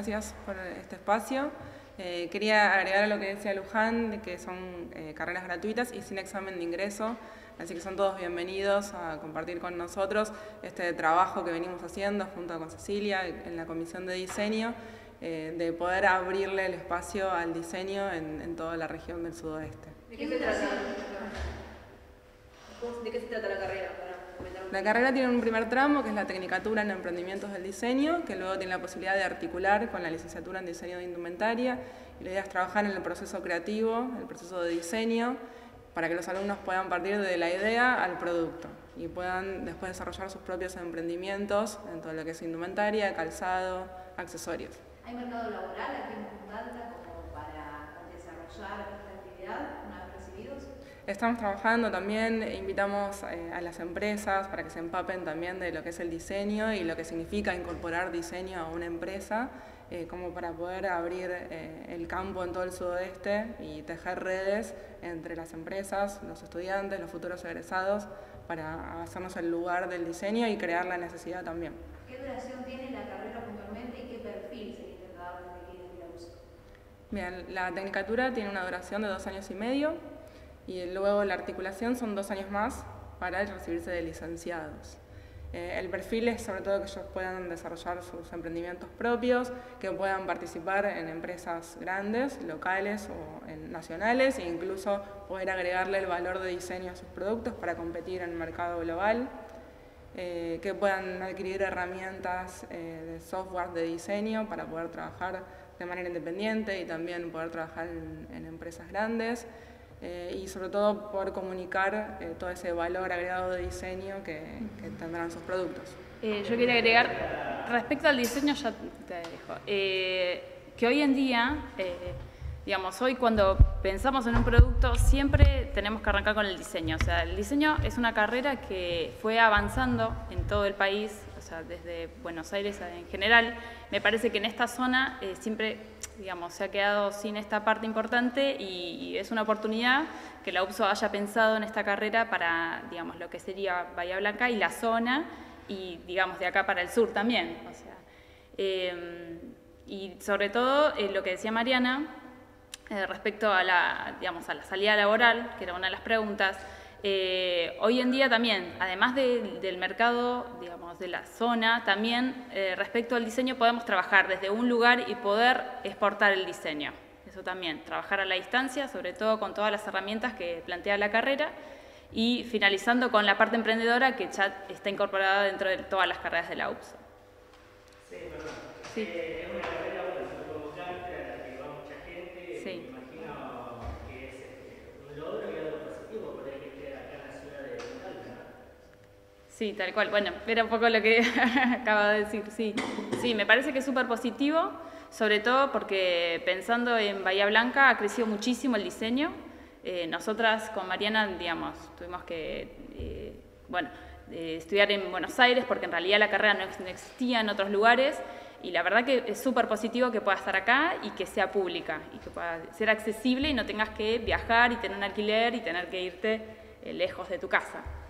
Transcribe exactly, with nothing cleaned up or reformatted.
gracias por este espacio. Eh, quería agregar a lo que decía Luján, de que son eh, carreras gratuitas y sin examen de ingreso, así que son todos bienvenidos a compartir con nosotros este trabajo que venimos haciendo junto con Cecilia en la Comisión de Diseño, eh, de poder abrirle el espacio al diseño en, en toda la región del sudoeste. ¿De qué se trata? ¿De qué se trata la carrera? La carrera tiene un primer tramo, que es la Tecnicatura en Emprendimientos del Diseño, que luego tiene la posibilidad de articular con la licenciatura en Diseño de Indumentaria, y la idea es trabajar en el proceso creativo, el proceso de diseño, para que los alumnos puedan partir de la idea al producto y puedan después desarrollar sus propios emprendimientos en todo lo que es indumentaria, calzado, accesorios. ¿Hay mercado laboral aquí en Punta Alta como para desarrollar esta actividad una vez recibidos? Estamos trabajando también, invitamos eh, a las empresas para que se empapen también de lo que es el diseño y lo que significa incorporar diseño a una empresa, eh, como para poder abrir eh, el campo en todo el sudoeste y tejer redes entre las empresas, los estudiantes, los futuros egresados, para hacernos el lugar del diseño y crear la necesidad también. ¿Qué duración tiene la carrera puntualmente y qué perfil se intenta dar desde aquí desde la U S O? Bien, la tecnicatura tiene una duración de dos años y medio, y luego la articulación son dos años más para recibirse de licenciados. Eh, el perfil es sobre todo que ellos puedan desarrollar sus emprendimientos propios, que puedan participar en empresas grandes, locales o en nacionales, e incluso poder agregarle el valor de diseño a sus productos para competir en el mercado global, eh, que puedan adquirir herramientas eh, de software de diseño para poder trabajar de manera independiente y también poder trabajar en, en empresas grandes. Eh, y sobre todo poder comunicar eh, todo ese valor agregado de diseño que, que tendrán sus productos. Eh, yo quería agregar, respecto al diseño ya te dejo, eh, que hoy en día, eh, digamos, hoy cuando pensamos en un producto siempre tenemos que arrancar con el diseño. O sea, el diseño es una carrera que fue avanzando en todo el país, o sea, desde Buenos Aires en general. Me parece que en esta zona eh, siempre, digamos, se ha quedado sin esta parte importante y, y es una oportunidad que la U P S O haya pensado en esta carrera para, digamos, lo que sería Bahía Blanca y la zona y, digamos, de acá para el sur también. O sea, eh, y sobre todo eh, lo que decía Mariana eh, respecto a la, digamos, a la salida laboral, que era una de las preguntas. Eh, hoy en día también, además de, del mercado, digamos, de la zona, también eh, respecto al diseño podemos trabajar desde un lugar y poder exportar el diseño. Eso también, trabajar a la distancia, sobre todo con todas las herramientas que plantea la carrera y finalizando con la parte emprendedora que ya está incorporada dentro de todas las carreras de la U P S O. Sí, perdón. Sí. Eh, es una carrera, bueno, convocante a la que va mucha gente. Sí. Me imagino que es este, un logro y algo positivo por ahí que esté acá en la ciudad de Punta Alta, ¿no? Sí, tal cual. Bueno, era un poco lo que acaba de decir. Sí, sí, me parece que es súper positivo, sobre todo porque pensando en Bahía Blanca ha crecido muchísimo el diseño. Eh, nosotras con Mariana, digamos, tuvimos que, eh, bueno, eh, estudiar en Buenos Aires porque en realidad la carrera no existía en otros lugares y la verdad que es súper positivo que pueda estar acá y que sea pública y que pueda ser accesible y no tengas que viajar y tener un alquiler y tener que irte eh, lejos de tu casa.